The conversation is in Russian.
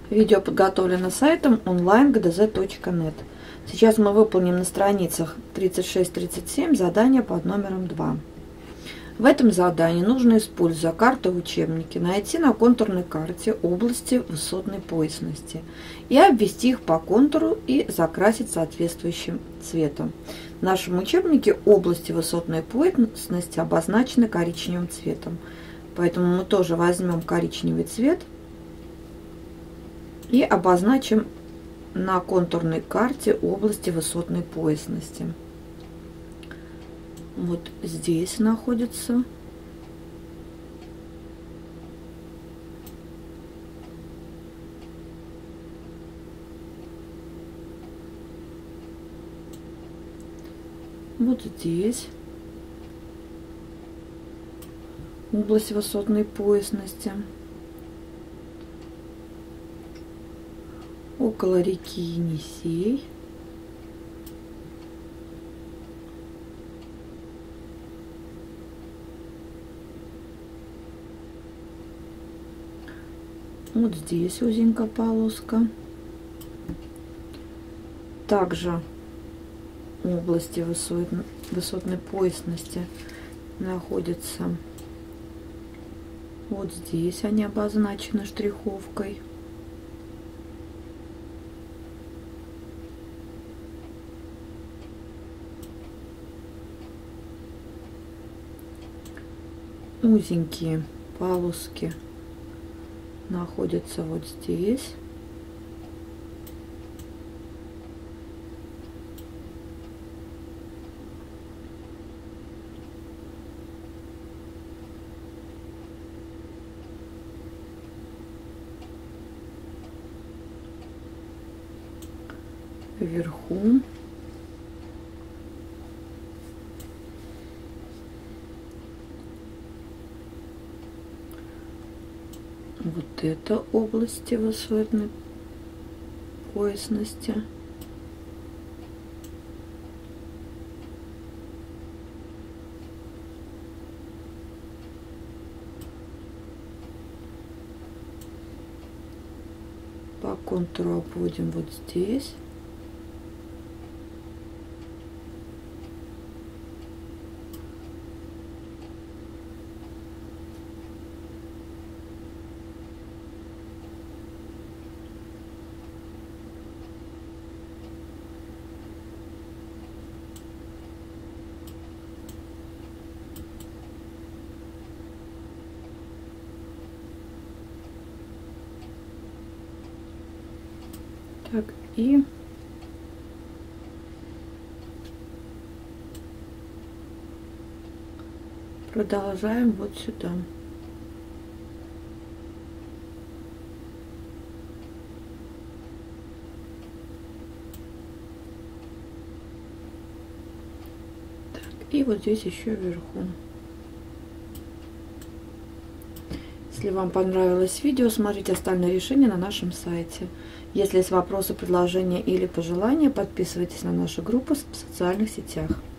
Видео подготовлено сайтом online.gdz.net. Сейчас мы выполним на страницах 36-37 задание под номером 2. В этом задании нужно, используя карту в учебнике, найти на контурной карте области высотной поясности и обвести их по контуру и закрасить соответствующим цветом. В нашем учебнике области высотной поясности обозначены коричневым цветом, поэтому мы тоже возьмем коричневый цвет и обозначим на контурной карте области высотной поясности. Вот здесь находится вот здесь область высотной поясности. Около реки Енисей. Вот здесь узенькая полоска. Также в области высотной поясности находятся вот здесь, они обозначены штриховкой. Узенькие полоски находятся вот здесь. Вверху. Вот это области высотной поясности. По контуру обводим вот здесь. Так, и продолжаем вот сюда. Так, и вот здесь еще вверху. Если вам понравилось видео, смотрите остальные решения на нашем сайте. Если есть вопросы, предложения или пожелания, подписывайтесь на нашу группу в социальных сетях.